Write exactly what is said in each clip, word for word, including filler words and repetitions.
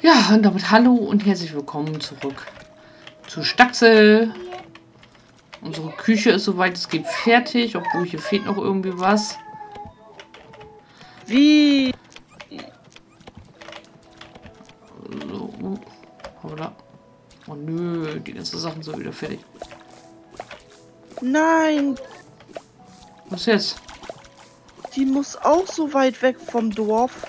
Ja, und damit hallo und herzlich willkommen zurück zu Staxel. Unsere Küche ist soweit es geht fertig, obwohl hier fehlt noch irgendwie was. Wie? So, oder? Oh nö, die ganzen Sachen sind wieder fertig. Nein, Was jetzt? die muss auch so weit weg vom Dorf.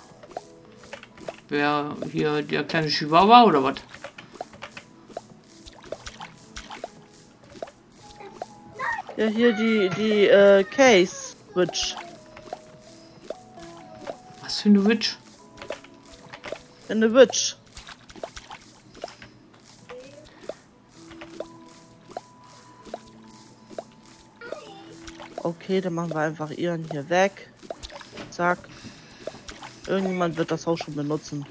Wer hier der kleine Chihuahua oder was? Ja, hier die, die, äh, Case Witch. Was für eine Witch? Eine Witch. Okay, dann machen wir einfach ihren hier weg. Zack. Irgendjemand wird das Haus schon benutzen.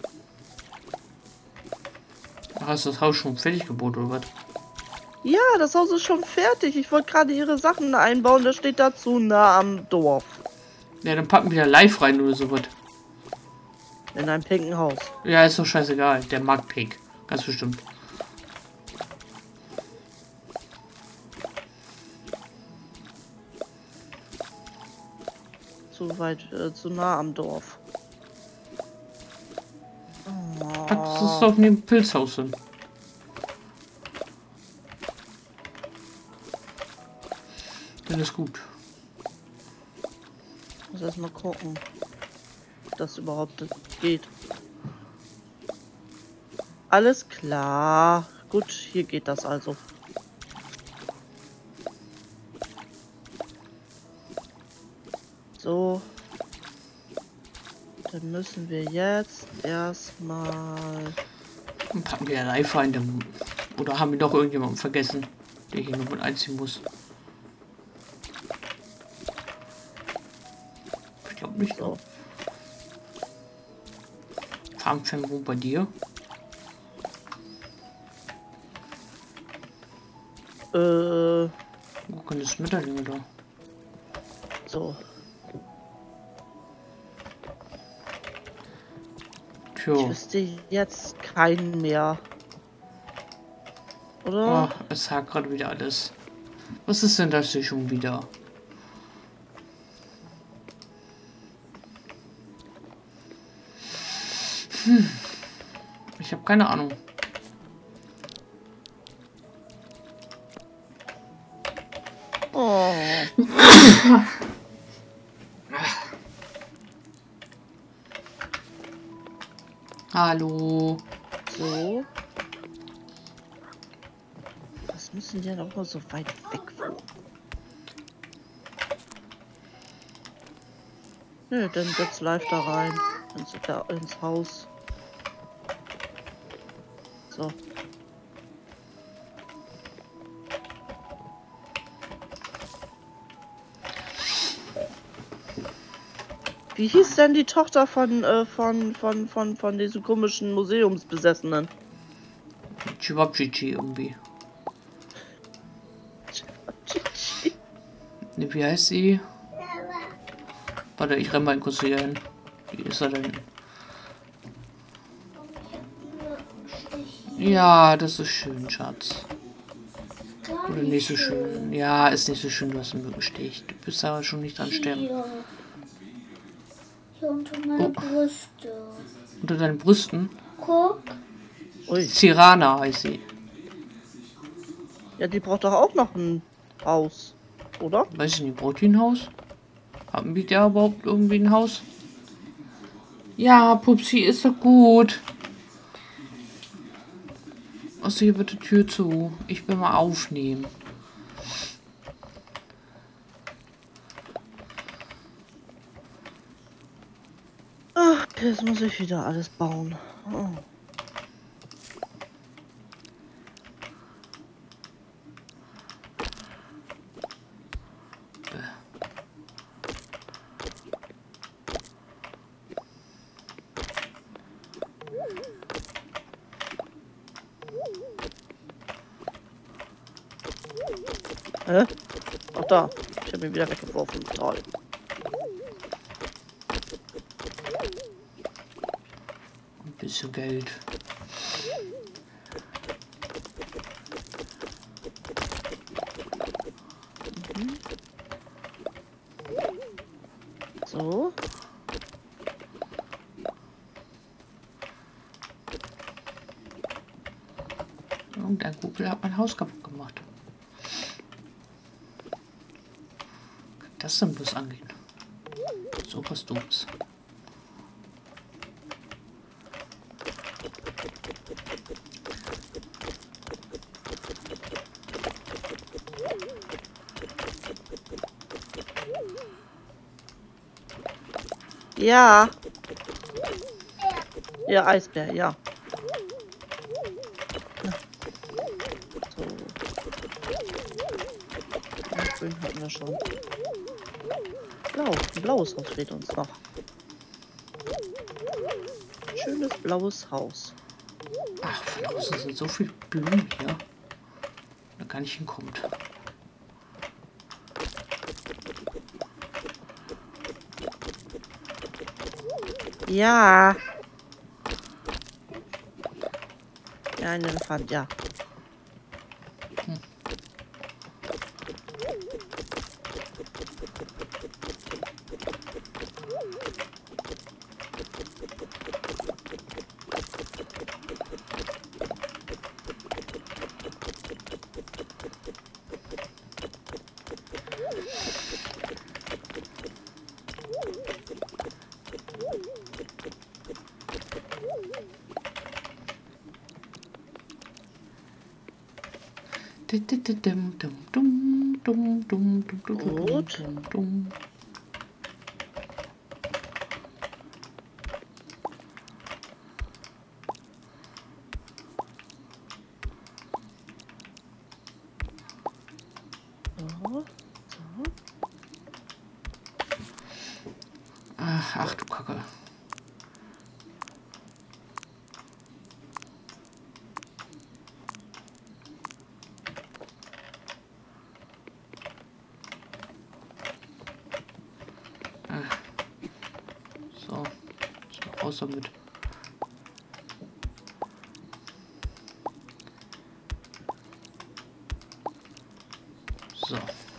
Ach, ist das Haus schon fertig gebaut oder was? Ja, das Haus ist schon fertig. Ich wollte gerade ihre Sachen einbauen. Das steht dazu nah am Dorf. Ja, dann packen wir da live rein oder sowas. In einem pinken Haus. Ja, ist doch scheißegal. Der mag Pink. Ganz bestimmt. Zu weit, äh, zu nah am Dorf. Pack das doch neben dem Pilzhaus hin. Dann ist gut. Ich muss erstmal gucken, ob das überhaupt geht. Alles klar. Gut, hier geht das also. So. Dann müssen wir jetzt erstmal... Dann packen wir ja live rein. Dann, oder haben wir doch irgendjemanden vergessen, der hier noch mit einziehen muss. Ich glaube nicht. So. Farmfan wo bei dir? Äh, Wo kann das Schmetterlinge da? so. Ich Tja. wüsste jetzt keinen mehr. Oder? Ach, es hakt gerade wieder alles. Was ist denn das hier schon wieder? Hm. Ich habe keine Ahnung. Oh. Hallo. So. Was müssen die denn auch mal so weit weg wohnen? Nö, dann wird's live da rein. Ins, da, ins Haus. So. Wie hieß denn die Tochter von, äh, von, von, von, von diesem komischen Museumsbesessenen? Chibabchichi irgendwie. Ne, wie heißt sie? Warte, ich renn mal kurz hier hin. Wie ist er denn? Ja, das ist schön, Schatz. Oder nicht so schön. Ja, ist nicht so schön, du hast einen Mückenstich. Du bist aber schon nicht dran sterben. Hier unter meine Oh. Brüste. Unter deinen Brüsten? Guck. Ui. Cirana heißt sie. Ja, die braucht doch auch noch ein Haus, oder? Weiß ich nicht, braucht die ein Haus? Haben wir da überhaupt irgendwie ein Haus? Ja, Pupsi, ist doch gut. Achso, hier bitte Tür zu. Ich will mal aufnehmen. Ach, jetzt muss ich wieder alles bauen. Oh. Hä? Ach da. Ich habe ihn wieder weggeworfen. Toll. Bisschen Geld. Mhm. So. Und der Google hat mein Haus kaputt gemacht. Kann das denn bloß angehen? So was Dummes. Ja. Ja, Eisbär, ja. So. Ja, grün hatten wir schon. Blau. Ein blaues Haus fehlt uns noch. Schönes blaues Haus. Ach, von außen sind so viele Blumen hier. Da gar nicht hinkommt. Ja. Ja, ein Elefant, ja. Hm. Gut. So. So. Ach, ach du Kacke. Ach. So, so raus damit. So.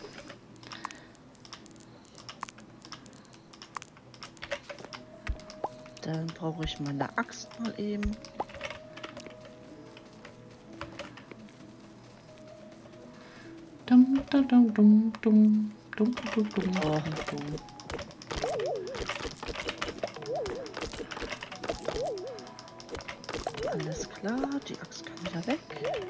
Dann brauche ich meine Axt mal eben. Dum, dum, dum, dum, dum, dum, dum, dum, Oh. dum. Alles klar, die Axt kann wieder weg.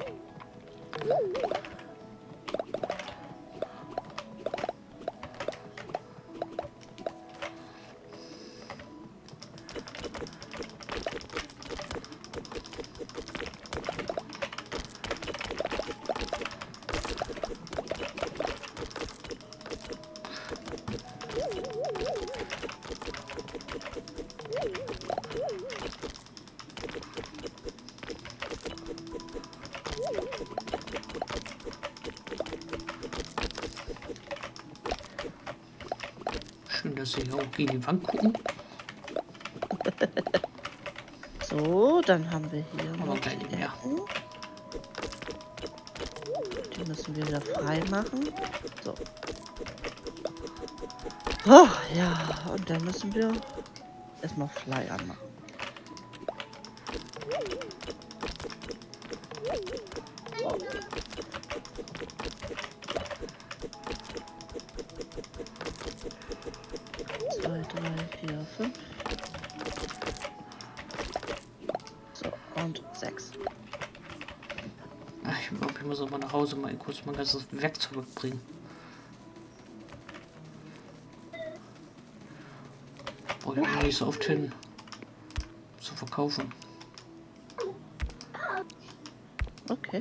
Schön, dass Sie hier auch gegen die Wand gucken. So, dann haben wir hier Aber noch gleich die nicht mehr. Ecken. Die müssen wir wieder frei machen. So. Oh, ja, und dann müssen wir erstmal Fly anmachen. So. Zwei, drei, vier, fünf. So, und sechs. Ach, ich glaube, ich muss auch mal nach Hause mal kurz mein ganzes Werk zurückbringen. Brauche ich nicht so oft hin zu verkaufen. Okay.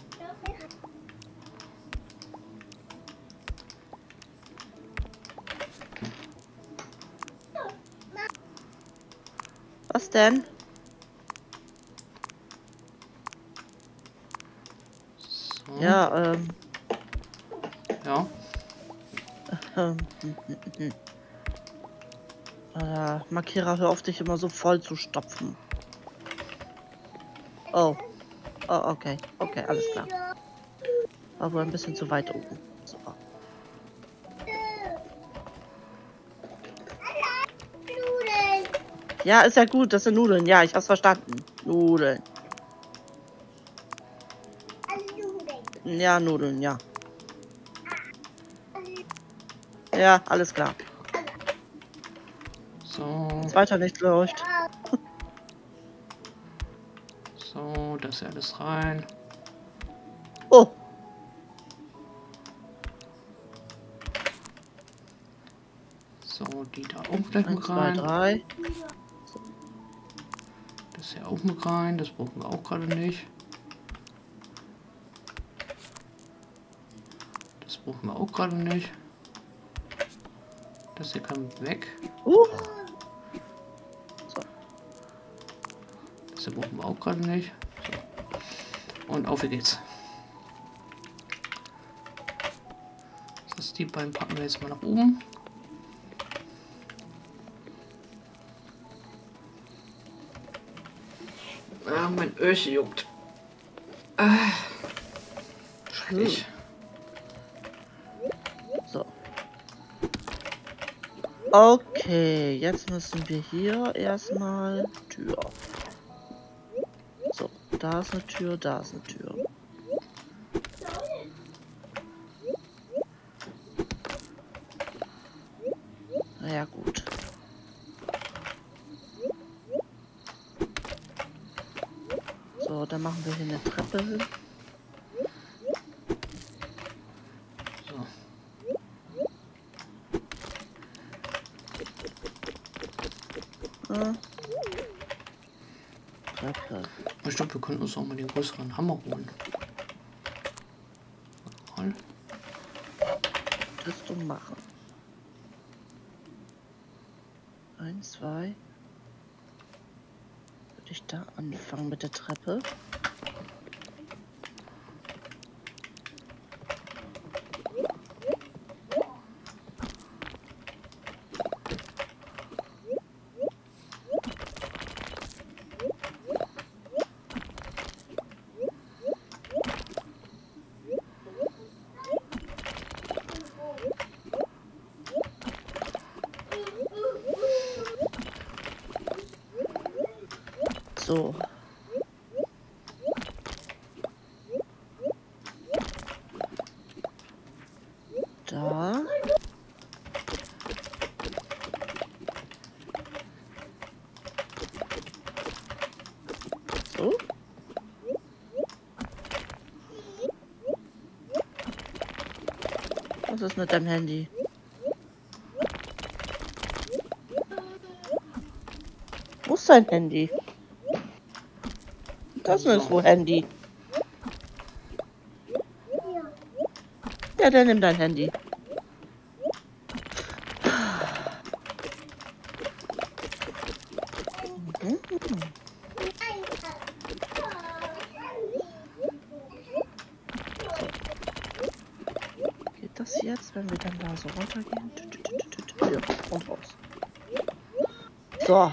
Was denn? So. Ja, ähm. Ja. ähm hm, hm, hm. Äh, Markierer, hör auf, dich immer so voll zu stopfen. Oh. Oh, okay. Okay, alles klar. War wohl ein bisschen zu weit oben. Super. Ja, ist ja gut, das sind Nudeln. Ja, ich hab's verstanden. Nudeln. Ja, Nudeln, ja. Ja, alles klar. So. Jetzt weiter nicht läuft. So, das ist alles rein. Oh. So, die da auch gleich Eins, mit zwei, rein. drei. Das hier auch mit rein. Das brauchen wir auch gerade nicht. Das brauchen wir auch gerade nicht. Das hier kann weg. Uh. So. Das hier brauchen wir auch gerade nicht. So. Und auf geht's. Das die beiden packen wir jetzt mal nach oben. Ah, mein Öhrchen juckt. Ah. Schrecklich. So. Okay, jetzt müssen wir hier erstmal Tür. So, da ist eine Tür, da ist eine Tür. Na ja, gut. So, dann machen wir hier eine Treppe hin. So. Ah. Treppe. Ich glaube, wir können uns auch mal den größeren Hammer holen. Mal. Das du machen. Eins, zwei. Würde ich da anfangen mit der Treppe? So. Da. So. Was ist mit deinem Handy? Wo ist dein Handy? Das ist nirgendwo Handy. Ja, dann nimm dein Handy. Mhm. So. Geht das jetzt, wenn wir dann da so runtergehen? Ja, und raus. So.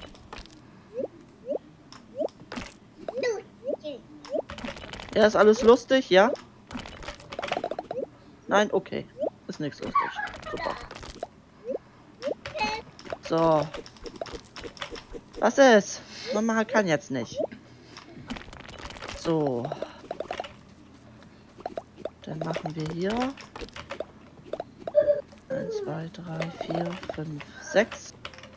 Ja, ist alles lustig, ja? Nein, okay. Ist nichts lustig. Super. So. Was ist? Mama kann jetzt nicht. So. Dann machen wir hier. eins, zwei, drei, vier, fünf, sechs.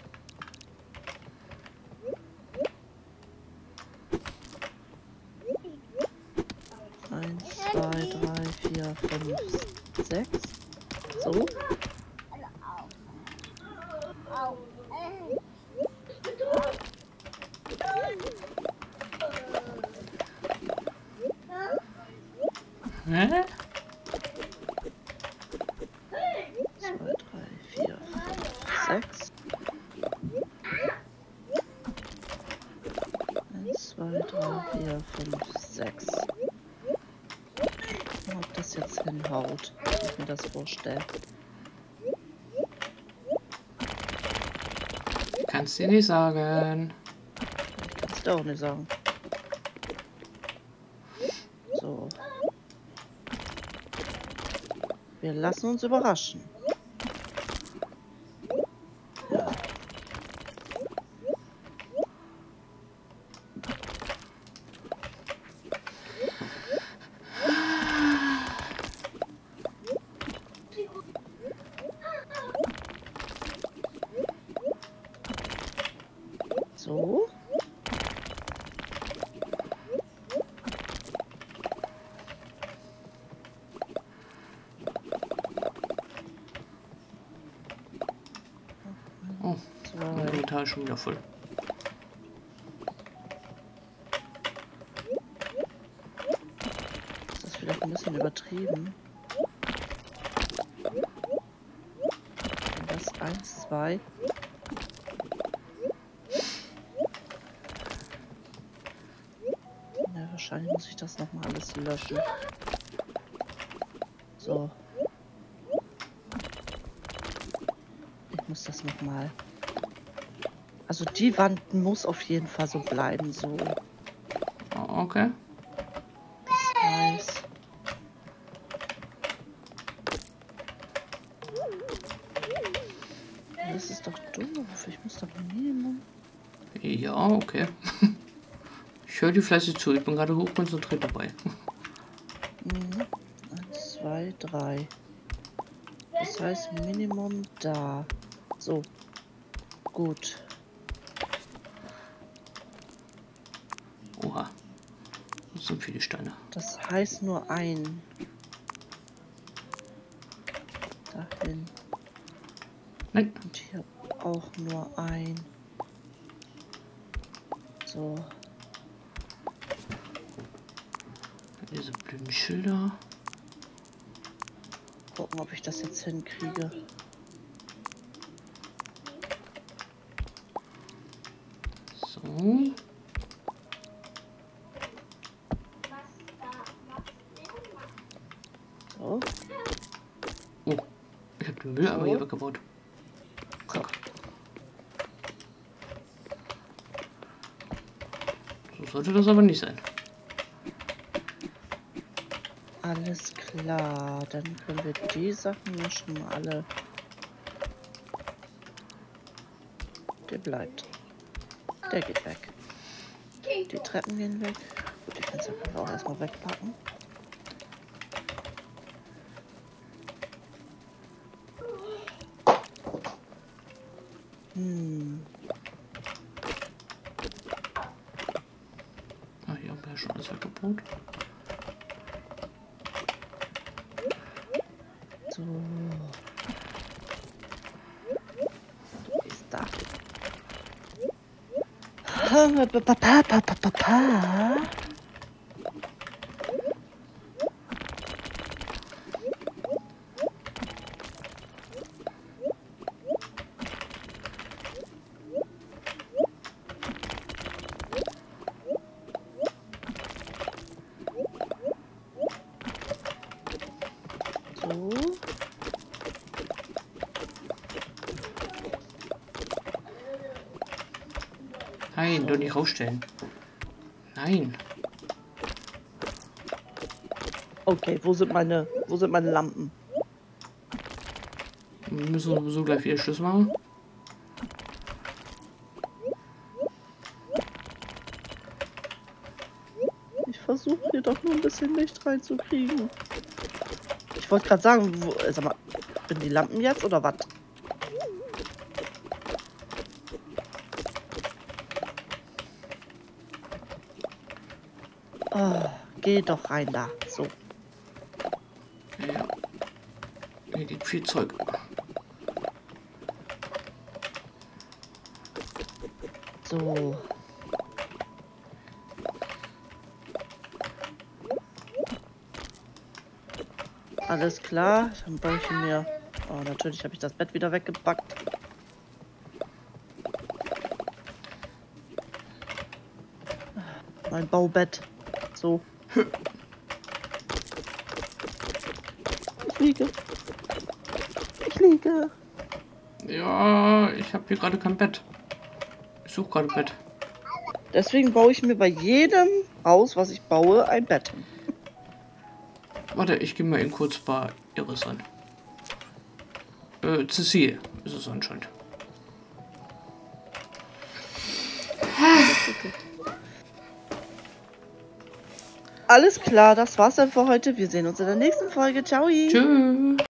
eins, zwei, drei, vier, fünf, sechs. So. Hä? zwei, drei, vier, fünf, sechs. eins, zwei, drei, vier, fünf, sechs. Ob das jetzt hinhaut, wie ich mir das vorstelle. Kannst du nicht sagen. Ich kann es dir auch nicht sagen. So. Wir lassen uns überraschen. Ja. So. Oh, mein Inventar ist schon wieder voll. Das ist vielleicht ein bisschen übertrieben. Das eins, zwei. Ja, wahrscheinlich muss ich das nochmal alles löschen. So. Ich muss das nochmal. Also die Wand muss auf jeden Fall so bleiben, so. Oh, okay. Das heißt. Das ist doch doof. Ich muss doch nehmen. Ja, okay. Ich höre die fleißig zu. Ich bin gerade hochkonzentriert dabei. Mhm. Eins, zwei, drei. Das heißt Minimum da. So. Gut. Oha. Das sind viele Steine. Das heißt nur ein. Dahin. Nein. Und hier auch nur ein. So. Diese blöden Schilder. Gucken, ob ich das jetzt hinkriege. So. So. Oh, ich habe den Mülleimer So. hier weggebaut. So. So sollte das aber nicht sein. Alles klar. Dann können wir die Sachen ja schon mal alle. Der bleibt. Der geht weg. Die Treppen gehen weg. Gut, die Fenster können wir auch erstmal wegpacken. Hm. Ah, hier haben wir ja schon alles weggebaut. So. Du bist da. Papa, Papa, Papa. So. Nein, doch nicht rausstellen. Nein. Okay, wo sind meine, wo sind meine Lampen? Wir müssen sowieso gleich wieder Schluss machen. Ich versuche hier doch nur ein bisschen Licht reinzukriegen. Ich wollte gerade sagen, wo, äh, sag mal, sind die Lampen jetzt oder was? Oh, geh doch rein da. So. Ja. Hier liegt viel Zeug. So. Alles klar, dann baue ich mir. Oh, natürlich habe ich das Bett wieder weggepackt. Mein Baubett. So. Ich liege. Ich liege. Ja, ich habe hier gerade kein Bett. Ich suche gerade Bett. Deswegen baue ich mir bei jedem Haus, was ich baue, ein Bett hin. Warte, ich gehe mal eben kurz bei Iris ran. Äh, Cecile ist es anscheinend. Alles klar, das war's dann für heute. Wir sehen uns in der nächsten Folge. Ciao. Tschüss.